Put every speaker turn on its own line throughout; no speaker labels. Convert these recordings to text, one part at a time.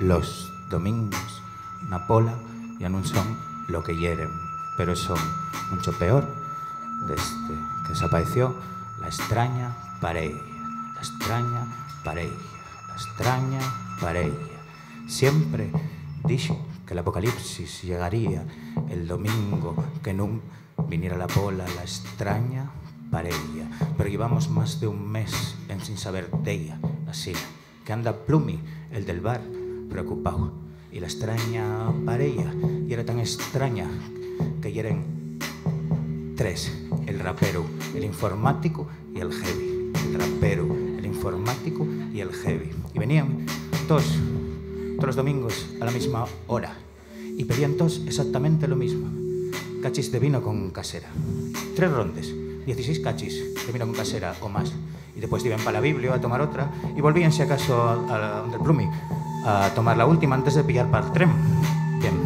los domingos una pola ya non son lo que hieren, pero son mucho peor desde que desapareció la extraña pareja, la extraña pareja, la extraña pareja. Siempre dixo que el apocalipsis llegaría el domingo que non viniera la pola la extraña pareja, pero llevamos más de un mes en sin saber de ella, así que anda Plumi, el del bar, preocupado, y la extraña pareja y era tan extraña que yeren tres, el rapero, el informático y el heavy, el rapero, el informático y el heavy, y venían todos los domingos a la misma hora y pedían todos exactamente lo mismo: cachis de vino con casera, 3 rondes, 16 cachis de vino con casera o más, y después iban para la Biblia a tomar otra y volvían si acaso a donde el Plumi a tomar la última antes de pillar para el tren. Bien.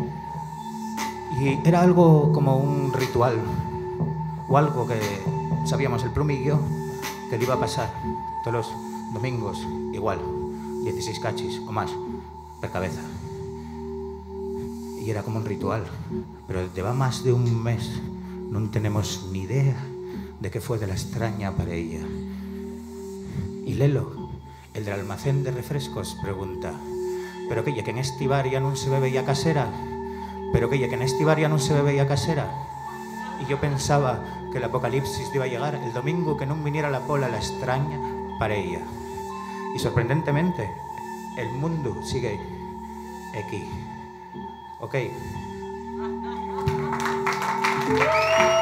Y era algo como un ritual o algo que sabíamos el Plumi y yo que le iba a pasar todos los domingos igual, 16 cachis o más per cabeza. Y era como un ritual, pero lleva más de un mes non tenemos ni idea de qué fue de la extraña pareja. Y Lelo, el del almacén de refrescos, pregunta: pero que en este bar ya non se bebe ya casera, pero que en este bar ya non se bebe ya casera. Y yo pensaba que el apocalipsis iba a llegar el domingo que non viniera la pola la extraña pareja. Y sorprendentemente el mundo sigue aquí. Ok.